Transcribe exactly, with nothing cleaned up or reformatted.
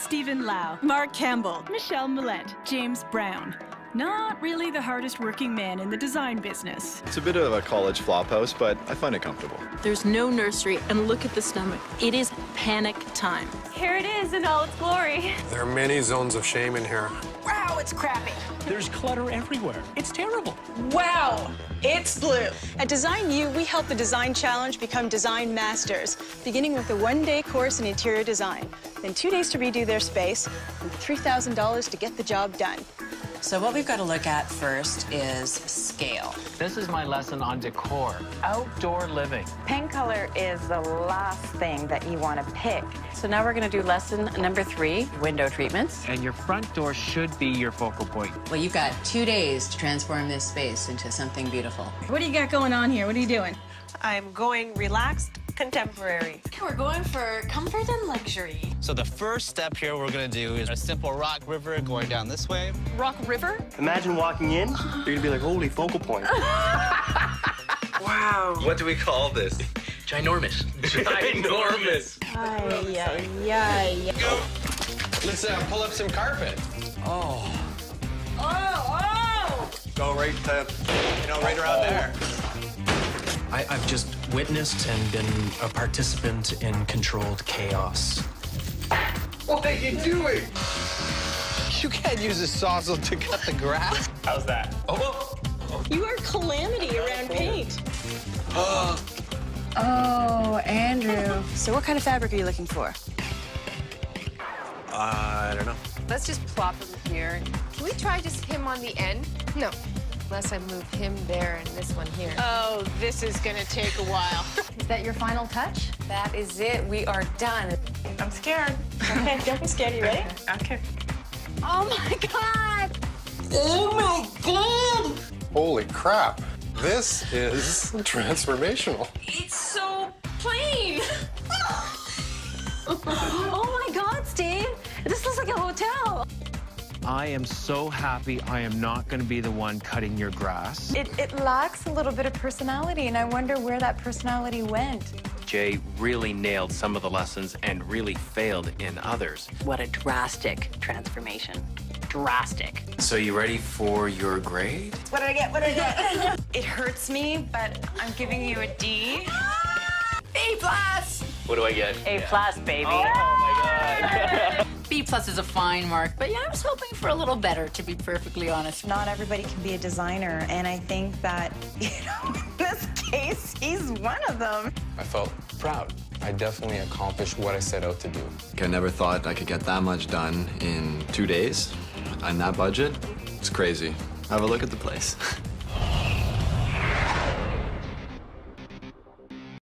Stephen Lau, Mark Campbell, Michelle Millette, James Brown. Not really the hardest working man in the design business. It's a bit of a college flophouse, but I find it comfortable. There's no nursery, and look at the stomach. It is panic time. Here it is in all its glory. There are many zones of shame in here. Wow, it's crappy. There's clutter everywhere. It's terrible. Wow, it's blue. At Design U, we help the Design Challenge become design masters, beginning with a one-day course in interior design, then two days to redo their space, and three thousand dollars to get the job done. So what we've got to look at first is scale. This is my lesson on decor, outdoor living. Paint color is the last thing that you want to pick. So now we're going to do lesson number three, window treatments. And your front door should be your focal point. Well, you've got two days to transform this space into something beautiful. What do you got going on here? What are you doing? I'm going relaxed, contemporary. We're going for comfort and luxury. So the first step here we're gonna do is a simple rock river going down this way. Rock River? Imagine walking in, you're gonna be like, holy focal point. Wow. What do we call this? Ginormous. Ginormous. Ay, ay, ay. Go. Let's uh, pull up some carpet. Oh. Oh, oh! Go right to, you know, right around there. I, I've just witnessed and been a participant in controlled chaos. What are you doing? You can't use a sawzall to cut the grass. How's that? Oh. You are calamity around paint. Oh. Oh, Andrew. So what kind of fabric are you looking for? Uh, I don't know. Let's just plop him here. Can we try just him on the end? No. Unless I move him there and this one here. Oh, this is gonna take a while. Is that your final touch? That is it. We are done. I'm scared. Okay, don't be scared. You ready? Okay. Oh my God! Oh my God! Holy crap. This is transformational. It's so plain. Oh my God, Steve! This looks like a hotel. I am so happy I am not going to be the one cutting your grass. It, it lacks a little bit of personality, and I wonder where that personality went. Jay really nailed some of the lessons and really failed in others. What a drastic transformation. Drastic. So you ready for your grade? What did I get? What did I get? It hurts me, but I'm giving you a D. A plus! What do I get? A plus, baby. Oh my God. B plus is a fine mark, but yeah, I was hoping for a little better, to be perfectly honest. Not everybody can be a designer, and I think that, you know, in this case, he's one of them. I felt proud. I definitely accomplished what I set out to do. I never thought I could get that much done in two days. On that budget, it's crazy. Have a look at the place.